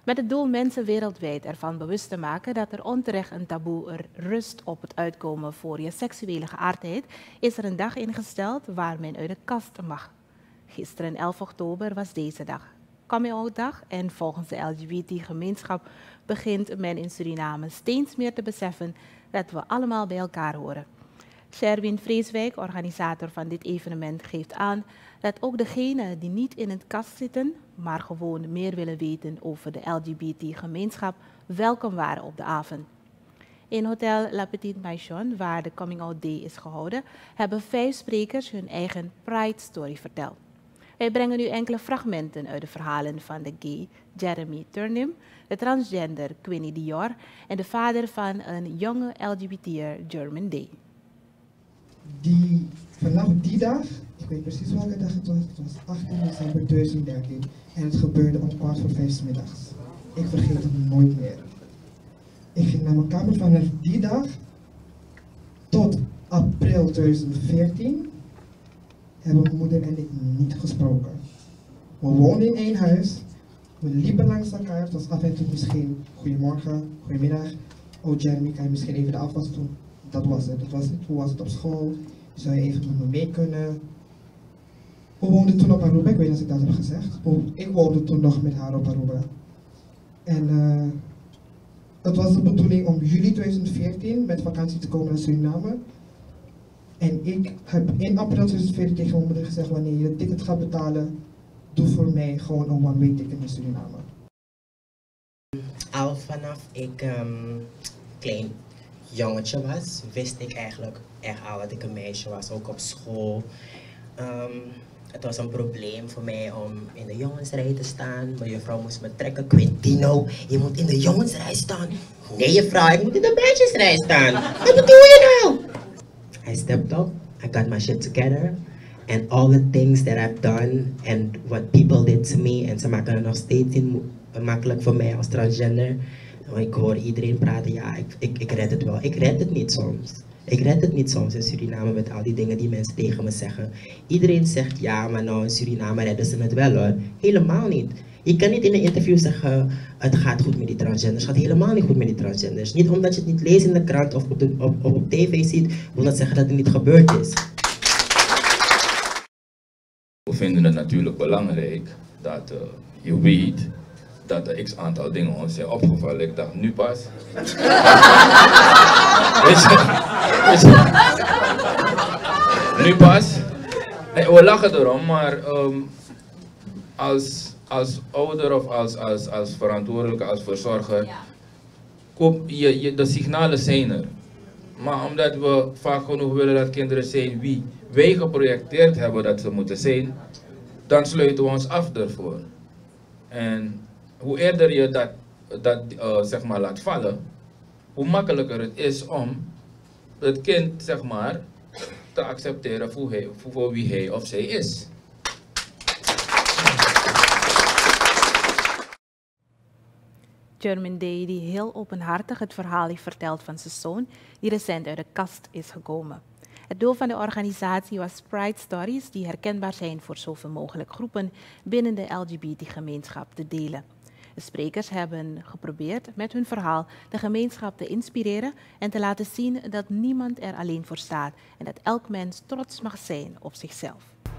Met het doel mensen wereldwijd ervan bewust te maken dat er onterecht een taboe rust op het uitkomen voor je seksuele geaardheid, is er een dag ingesteld waar men uit de kast mag. Gisteren 11 oktober was deze dag. Coming-out dag en volgens de LGBT-gemeenschap begint men in Suriname steeds meer te beseffen dat we allemaal bij elkaar horen. Sherwin Vreeswijk, organisator van dit evenement, geeft aan dat ook degenen die niet in het kast zitten, maar gewoon meer willen weten over de LGBT-gemeenschap, welkom waren op de avond. In Hotel La Petite Maison, waar de Coming Out Day is gehouden, hebben 5 sprekers hun eigen Pride Story verteld. Wij brengen u enkele fragmenten uit de verhalen van de gay Jeremy Turnham, de transgender Queenie Dior en de vader van een jonge LGBT'er German Day. Vanaf die dag, ik weet precies welke dag het was 18 december 2013 en het gebeurde om 4:15 's middags. Ik vergeet het nooit meer. Ik ging naar mijn kamer vanaf die dag tot april 2014 hebben mijn moeder en ik niet gesproken. We woonden in één huis, we liepen langs elkaar, het was af en toe misschien goedemorgen, goedemiddag. Oh Jeremy, kan je misschien even de afwas doen? Dat was het. Hoe was het op school? Zou je even met me mee kunnen? We woonden toen op Aruba, ik weet niet of ik dat heb gezegd. Ik woonde toen nog met haar op Aruba. En het was de bedoeling om juli 2014 met vakantie te komen naar Suriname. En ik heb in april 2014 tegen mijn moeder gezegd, wanneer je het ticket gaat betalen, doe voor mij gewoon een one-way ticket naar Suriname. Al vanaf ik klein jongetje was, wist ik eigenlijk echt al dat ik een meisje was, ook op school. Het was een probleem voor mij om in de jongensrij te staan. Mijn juffrouw moest me trekken. Quintino, je moet in de jongensrij staan. Nee juffrouw, ik moet in de meisjesrij staan. Wat bedoel je nou? I stepped up, I got my shit together. And all the things that I've done and what people did to me. En ze maken het nog steeds makkelijk voor mij als transgender. Ik hoor iedereen praten, ja, ik red het wel. Ik red het niet soms. Ik red het niet soms in Suriname met al die dingen die mensen tegen me zeggen. Iedereen zegt, ja, maar nou in Suriname redden ze het wel hoor. Helemaal niet. Je kan niet in een interview zeggen, het gaat goed met die transgenders. Het gaat helemaal niet goed met die transgenders. Niet omdat je het niet leest in de krant of op tv ziet, wil dat zeggen dat het niet gebeurd is. We vinden het natuurlijk belangrijk dat je weet dat er x aantal dingen ons zijn opgevallen. Ik dacht, nu pas. Nu pas. Nee, we lachen erom, maar als ouder of als verantwoordelijke, als verzorger, de signalen zijn er. Maar omdat we vaak genoeg willen dat kinderen zijn wie wij geprojecteerd hebben dat ze moeten zijn, dan sluiten we ons af ervoor. En hoe eerder je dat zeg maar laat vallen, hoe makkelijker het is om het kind zeg maar te accepteren voor wie hij of zij is. German Day, die heel openhartig het verhaal heeft verteld van zijn zoon, die recent uit de kast is gekomen. Het doel van de organisatie was Pride Stories, die herkenbaar zijn voor zoveel mogelijk groepen binnen de LGBT-gemeenschap te delen. De sprekers hebben geprobeerd met hun verhaal de gemeenschap te inspireren en te laten zien dat niemand er alleen voor staat en dat elk mens trots mag zijn op zichzelf.